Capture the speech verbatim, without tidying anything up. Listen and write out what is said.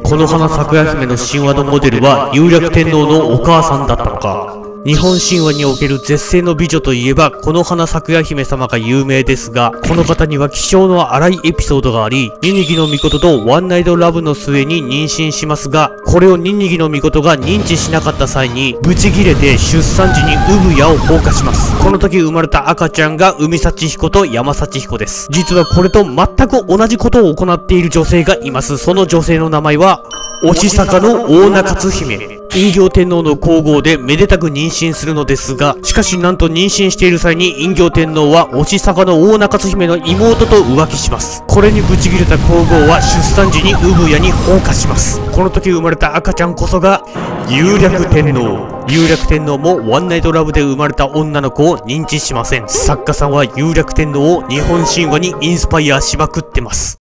この花咲夜姫の神話のモデルは有楽天皇のお母さんだったのか。日本神話における絶世の美女といえば、この花咲夜姫様が有名ですが、この方には気性の荒いエピソードがあり、ニニギノミコトとワンナイトラブの末に妊娠しますが、これをニニギノミコトが認知しなかった際に、ブチギレて出産時に産屋を放火します。この時生まれた赤ちゃんが海幸彦と山幸彦です。実はこれと全く同じことを行っている女性がいます。その女性の名前は、おしさかの大名勝姫。陰行天皇の皇后でめでたく妊娠するのですが、しかしなんと妊娠している際に陰行天皇はおしさかの大名勝姫の妹と浮気します。これにブチギレた皇后は出産時に産屋に放火します。この時生まれた赤ちゃんこそが有楽天皇。有楽天皇もワンナイトラブで生まれた女の子を認知しません。作家さんは有楽天皇を日本神話にインスパイアしまくってます。